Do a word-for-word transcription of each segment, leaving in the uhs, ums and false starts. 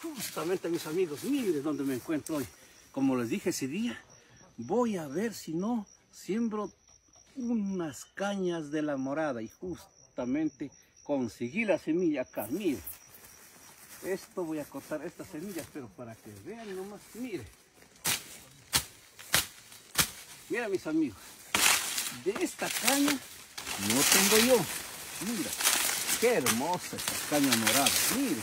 Justamente, mis amigos, miren dónde me encuentro hoy. Como les dije ese día, voy a ver si no siembro unas cañas de la morada y justamente conseguí la semilla acá. Miren, esto voy a cortar estas semillas, pero para que vean nomás, miren. Mira, mis amigos, de esta caña no tengo yo. Mira, qué hermosa esta caña morada. Mire,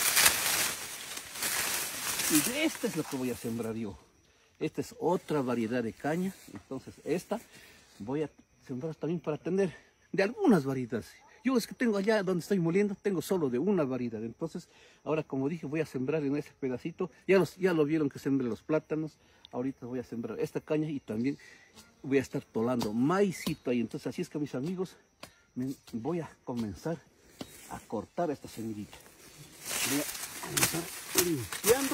y de esta es lo que voy a sembrar yo. Esta es otra variedad de caña. Entonces esta voy a sembrar también para tener de algunas variedades. Yo es que tengo allá donde estoy moliendo, tengo solo de una variedad. Entonces ahora, como dije, voy a sembrar en ese pedacito. Ya, los, ya lo vieron que sembré los plátanos. Ahorita voy a sembrar esta caña y también voy a estar tolando maicito ahí. Entonces así es que, mis amigos, me voy a comenzar a cortar esta semillita. Voy a comenzar limpiando.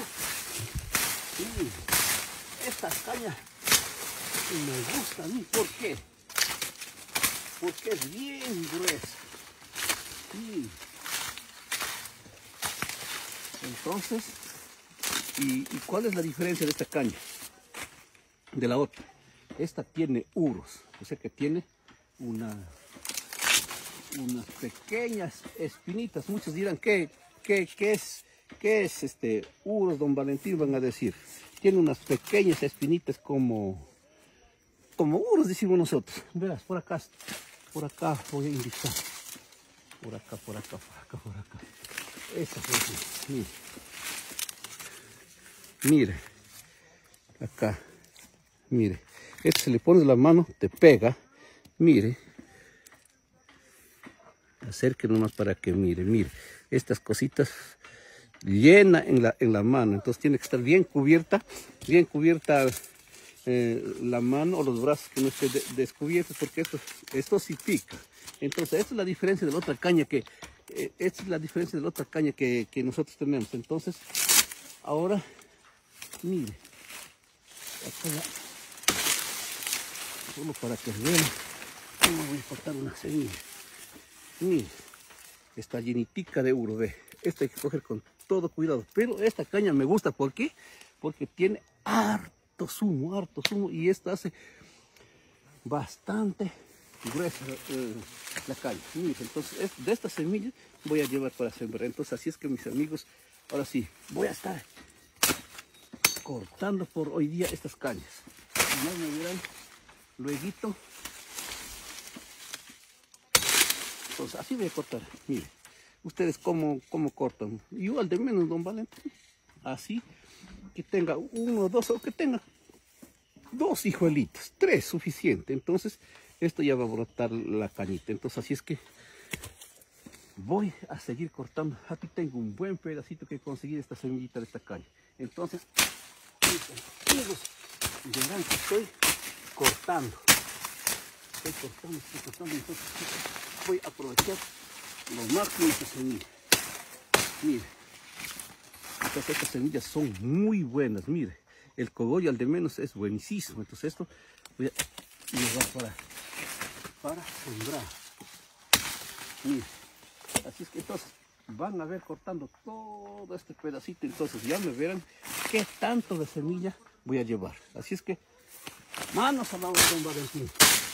Y esta caña me gusta a mí. ¿Por qué? Porque es bien gruesa. Sí. Entonces, ¿y, ¿y cuál es la diferencia de esta caña de la otra? Esta tiene uros, o sea que tiene una, unas pequeñas espinitas. Muchos dirán, ¿qué, qué, qué es, qué es este uros, don Valentín? Van a decir, tiene unas pequeñas espinitas como, como uros, decimos nosotros. Verás, por acá, por acá voy a indicar. Por acá, por acá, por acá, por acá. Esa fue, mire. Mire, acá, mire. Este se le pones la mano, te pega. Mire. Acerque nomás para que mire, mire. Estas cositas llena en la, en la mano. Entonces tiene que estar bien cubierta, bien cubierta eh, la mano o los brazos, que no estén de, descubiertos, porque esto, esto sí pica. Entonces esta es la diferencia de la otra caña que, eh, esta es la diferencia de la otra caña que, que nosotros tenemos. Entonces, ahora, mire. Acá ya. Solo para que vean cómo voy a cortar una semilla. Miren, está llenitica de uro, ve. Esta hay que coger con todo cuidado. Pero esta caña me gusta, ¿por qué? Porque tiene harto zumo, harto zumo. Y esta hace bastante gruesa eh, la caña. Miren, entonces es, de esta semilla voy a llevar para sembrar. Entonces así es que, mis amigos, ahora sí, voy a estar cortando por hoy día estas cañas. No me verán lueguito. Entonces así voy a cortar. Mire, ustedes cómo, cómo cortan. Yo al de menos, don Valentín. Así que tenga uno, dos, o que tenga dos hijuelitos, tres suficiente. Entonces esto ya va a brotar la cañita. Entonces así es que voy a seguir cortando. Aquí tengo un buen pedacito que conseguir esta semillita de esta caña. Entonces, amigos, verán que estoy cortando. Estoy cortando, estoy cortando. Entonces voy a aprovechar lo máximo esta semilla. Mire, estas, estas semillas son muy buenas. Mire, el cogollo al de menos es buenísimo. Entonces esto voy a llevar para, para sembrar. Mire, así es que entonces van a ver cortando todo este pedacito. Entonces ya me verán qué tanto de semilla voy a llevar. Así es que manos a la obra, don Valentín.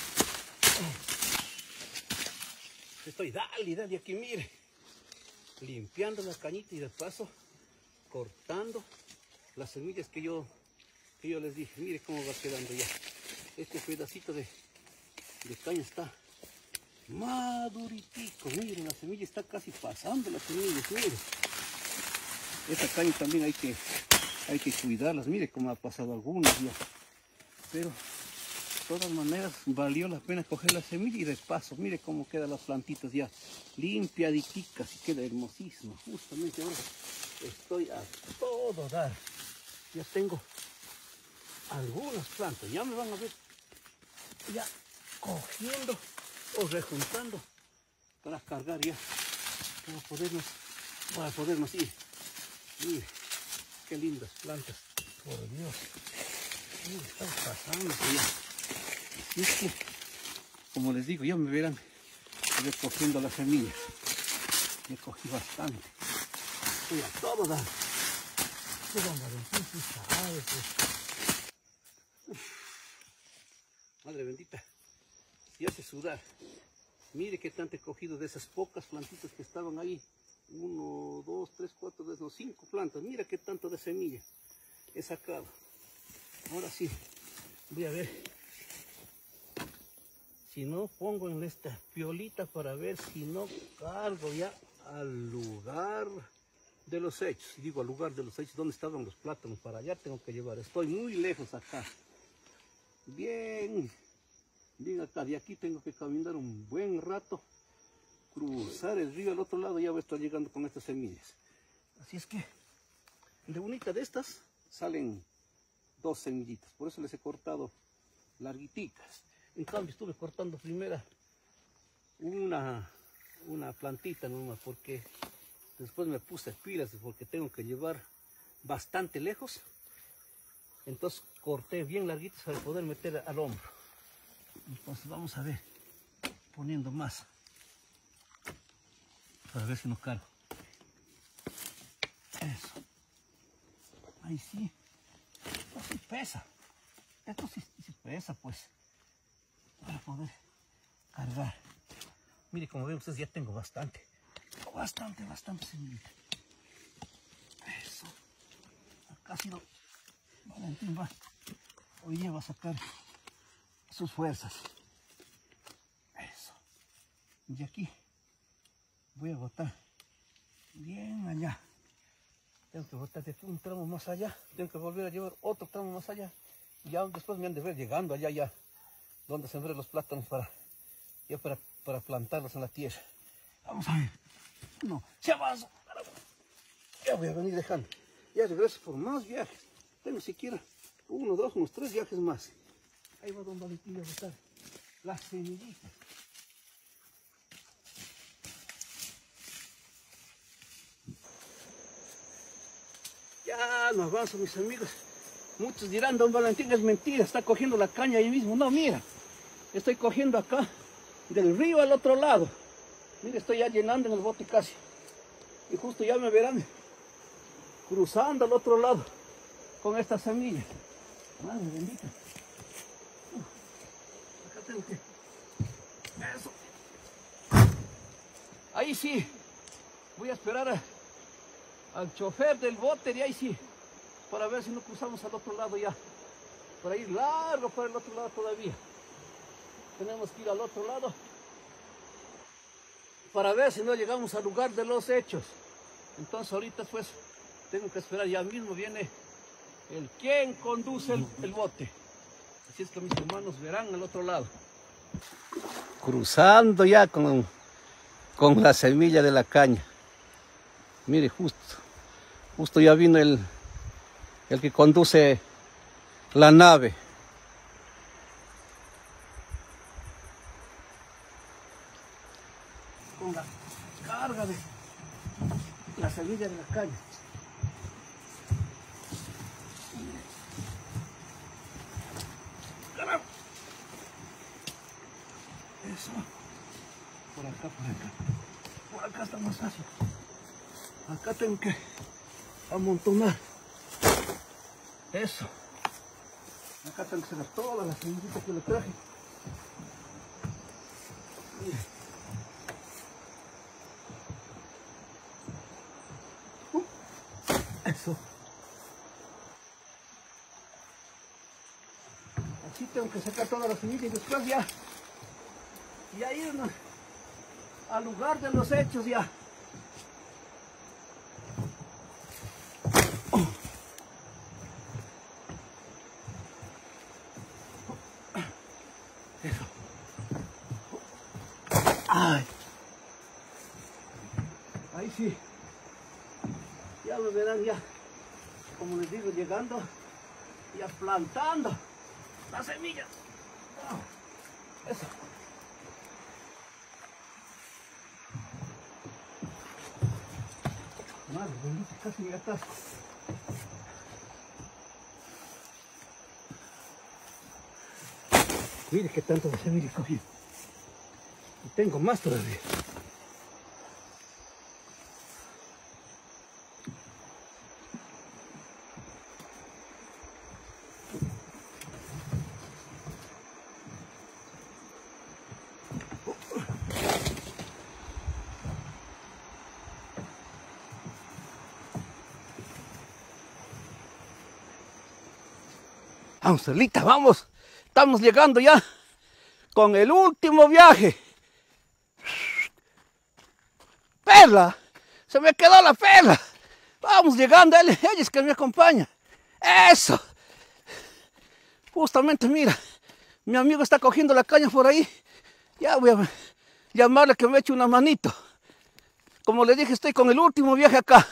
Estoy dale, dale aquí, mire, limpiando la cañita y de paso cortando las semillas que yo, que yo les dije. Mire cómo va quedando ya. Este pedacito de, de caña está maduritico. Miren, la semilla está casi pasando las semillas. Mire, esta caña también hay que, hay que cuidarlas. Mire cómo ha pasado algunas ya. Pero de todas maneras valió la pena coger la semilla y de paso, mire cómo quedan las plantitas ya limpiaditicas y queda hermosísimo. Justamente ahora estoy a todo dar. Ya tengo algunas plantas, ya me van a ver ya cogiendo o rejuntando para cargar ya, para podernos, para podernos ir. Mire, qué lindas plantas, por Dios. Mire, están pasando ya. Y es que, como les digo, ya me verán recogiendo las semillas. Me cogí bastante. Estoy a todo dar. Este don Valentín sí sabe, pues. Madre bendita, se hace sudar. Mire qué tanto he cogido de esas pocas plantitas que estaban ahí. Uno, dos, tres, cuatro, no, cinco plantas. Mira qué tanto de semilla he sacado. Ahora sí, voy a ver si no pongo en esta piolita para ver si no cargo ya al lugar de los hechos. Digo, al lugar de los hechos, donde estaban los plátanos. Para allá tengo que llevar. Estoy muy lejos acá. Bien, bien acá. De aquí tengo que caminar un buen rato. Cruzar el río al otro lado, ya voy a estar llegando con estas semillas. Así es que de unita de estas salen dos semillitas, por eso les he cortado larguiticas. En cambio estuve cortando primero una, una plantita nomás, porque después me puse pilas, porque tengo que llevar bastante lejos. Entonces corté bien larguitas para poder meter al hombro. Entonces vamos a ver, poniendo más, para ver si no cargo. Eso. Ahí sí. Esto sí pesa. Esto sí, sí pesa, pues. Para poder cargar. Mire, como ven ustedes, ya tengo bastante. Bastante, bastante semillita. Eso. Acá ha sido Valentín va. Hoy día va a sacar sus fuerzas. Eso. Y aquí voy a botar bien allá. Tengo que botar de aquí un tramo más allá. Tengo que volver a llevar otro tramo más allá. Y ya después me han de ver llegando allá ya, donde sembré los plátanos para, ya para, para plantarlos en la tierra. Vamos a ver. No, se avanza. Ya voy a venir dejando. Ya regreso por más viajes. Tengo siquiera uno, dos, unos tres viajes más. Ahí va don Valentín a botar las semillitas. Ya no avanzo, mis amigos. Muchos dirán, don Valentín es mentira, está cogiendo la caña ahí mismo. No, mira, estoy cogiendo acá del río al otro lado. Mira, estoy ya llenando en el bote casi. Y justo ya me verán cruzando al otro lado con esta semilla. Madre bendita. Acá tengo que... Eso. Ahí sí. Voy a esperar a... al chofer del bote de ahí sí, para ver si no cruzamos al otro lado ya, para ir largo para el otro lado todavía. Tenemos que ir al otro lado para ver si no llegamos al lugar de los hechos. Entonces ahorita pues tengo que esperar, ya mismo viene el quien conduce el, el bote. Así es que mis hermanos verán al otro lado. Cruzando ya con, con la semilla de la caña. Mire, justo, justo ya vino el, el que conduce la nave. Con la carga de la semilla de la caña. Eso. Por acá, por acá. Por acá está más fácil. Acá tengo que amontonar. Eso. Acá tengo que sacar todas las semillitas que le traje. Mire. Uh, eso. Así tengo que sacar todas las semillas y después ya. Y ahí irnos al lugar de los hechos ya. Eso. Ay. Ahí sí. Ya lo verán ya. Como les digo, llegando y plantando las semillas. Eso. Madre bendita, casi me atasco. Mire qué tanto de semilla he cogido. Y tengo más todavía. Vamos, Perlita, vamos. Estamos llegando ya con el último viaje. Perla, se me quedó la perla. Vamos llegando, ella, ella es que me acompaña. Eso. Justamente, mira, mi amigo está cogiendo la caña por ahí. Ya voy a llamarle que me eche una manito. Como le dije, estoy con el último viaje acá.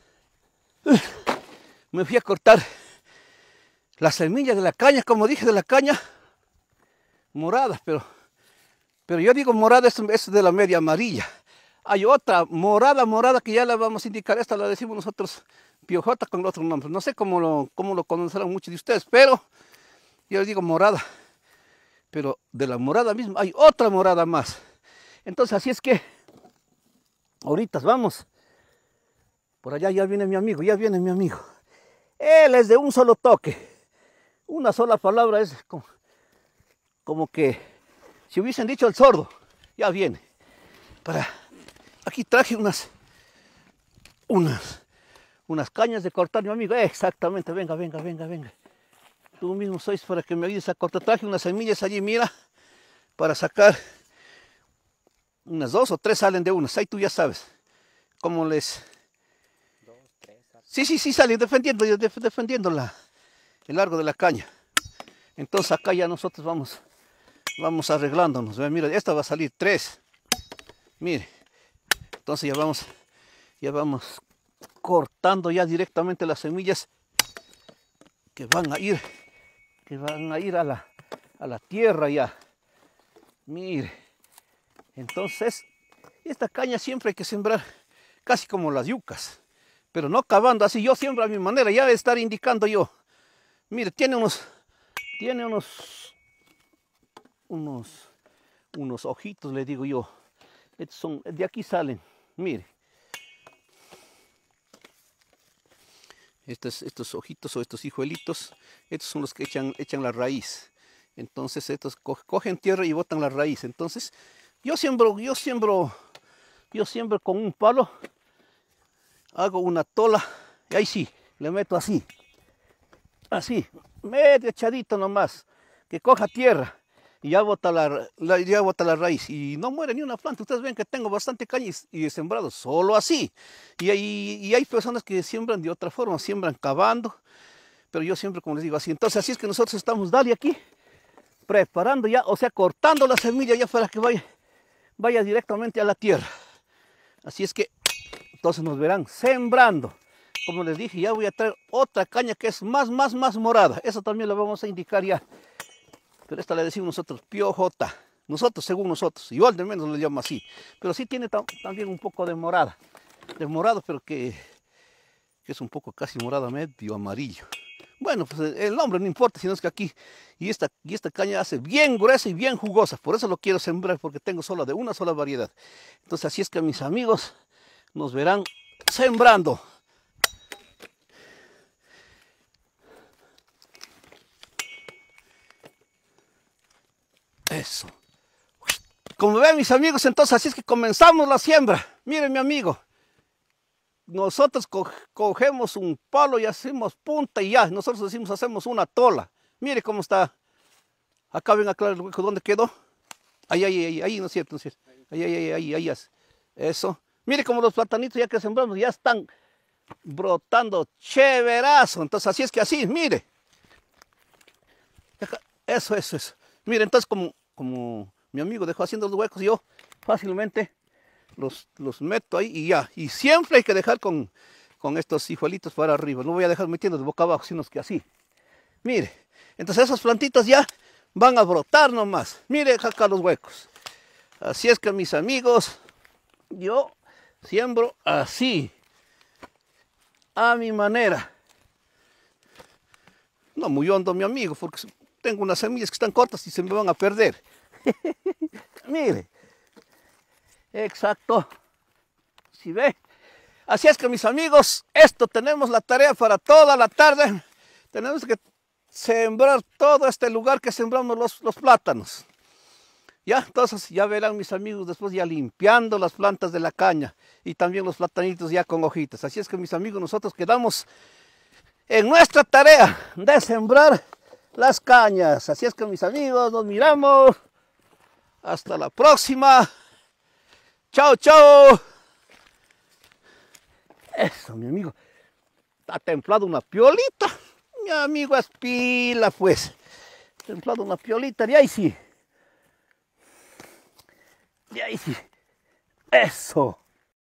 Me fui a cortar las semillas de la caña, como dije, de la caña morada, pero, pero yo digo morada, es, es de la media amarilla. Hay otra morada, morada, que ya la vamos a indicar. Esta la decimos nosotros piojota con otro nombre. No sé cómo lo, cómo lo conocerán muchos de ustedes, pero yo les digo morada. Pero de la morada misma hay otra morada más. Entonces así es que ahorita vamos. Por allá ya viene mi amigo, ya viene mi amigo. Él es de un solo toque. Una sola palabra es como, como que si hubiesen dicho el sordo, ya viene. Para, aquí traje unas, unas, unas cañas de cortar, mi amigo. Eh, exactamente, venga, venga, venga, venga. Tú mismo sois para que me ayudes a cortar. Traje unas semillas allí, mira, para sacar unas dos o tres salen de unas. Ahí tú ya sabes cómo les... Dos, tres, sí, sí, sí, salen defendiendo, defendiendo la, el largo de la caña. Entonces acá ya nosotros vamos, vamos arreglándonos. Mira, esta va a salir tres. Mire, entonces ya vamos, ya vamos cortando ya directamente las semillas que van a ir, que van a ir a la, a la tierra ya. Mire, entonces esta caña siempre hay que sembrar casi como las yucas, pero no cavando así. Yo siembro a mi manera, ya de estar indicando yo. Mire, tiene unos, tiene unos, unos, unos ojitos, le digo yo. Estos son, de aquí salen, mire. Estos, estos ojitos o estos hijuelitos, estos son los que echan, echan la raíz. Entonces estos co cogen tierra y botan la raíz. Entonces yo siembro, yo siembro, yo siembro con un palo, hago una tola, y ahí sí, le meto así, así, medio echadito nomás, que coja tierra. Y ya bota la, la, ya bota la raíz y no muere ni una planta. Ustedes ven que tengo bastante caña y, y he sembrado solo así. Y hay, y hay personas que siembran de otra forma, siembran cavando, pero yo siempre, como les digo, así. Entonces así es que nosotros estamos, dale aquí, preparando ya, o sea, cortando la semilla ya para que vaya, vaya directamente a la tierra. Así es que, entonces nos verán sembrando. Como les dije, ya voy a traer otra caña que es más, más, más morada. Eso también lo vamos a indicar ya. Pero esta le decimos nosotros piojota. Nosotros, según nosotros, igual de menos le llamo así. Pero sí tiene tam también un poco de morada. De morado, pero que, que es un poco casi morada medio amarillo. Bueno, pues el nombre no importa, sino es que aquí, y esta, y esta caña hace bien gruesa y bien jugosa. Por eso lo quiero sembrar, porque tengo solo de una sola variedad. Entonces así es que mis amigos nos verán sembrando. Eso. Como ven mis amigos, entonces así es que comenzamos la siembra. Miren mi amigo, nosotros co cogemos un palo y hacemos punta y ya, nosotros decimos hacemos una tola. Mire cómo está. Acá ven aclarar el hueco, ¿dónde quedó? Ahí, ahí, ahí, ahí, no es cierto, no es cierto. Ahí, ahí, ahí, ahí, ahí, ahí. Eso. Mire cómo los platanitos ya que sembramos ya están brotando chéverazo. Entonces así es que así, mire. Eso, eso, eso. Mire, entonces como, como mi amigo dejó haciendo los huecos, yo fácilmente los, los meto ahí y ya. Y siempre hay que dejar con, con estos hijuelitos para arriba. No voy a dejar metiendo de boca abajo, sino que así. Mire, entonces esas plantitas ya van a brotar nomás. Mire acá los huecos. Así es que mis amigos, yo siembro así, a mi manera. No muy hondo, mi amigo, porque tengo unas semillas que están cortas y se me van a perder. Mire. Exacto. ¿Sí ve? Así es que mis amigos, esto tenemos la tarea para toda la tarde. Tenemos que sembrar todo este lugar que sembramos los, los plátanos. Ya, entonces ya verán mis amigos después ya limpiando las plantas de la caña y también los platanitos ya con hojitas. Así es que mis amigos, nosotros quedamos en nuestra tarea de sembrar las cañas. Así es que mis amigos, nos miramos. Hasta la próxima. Chao, chao. Eso, mi amigo. Está templado una piolita. Mi amigo es pila, pues. Templado una piolita. De ahí sí. De ahí sí. Eso.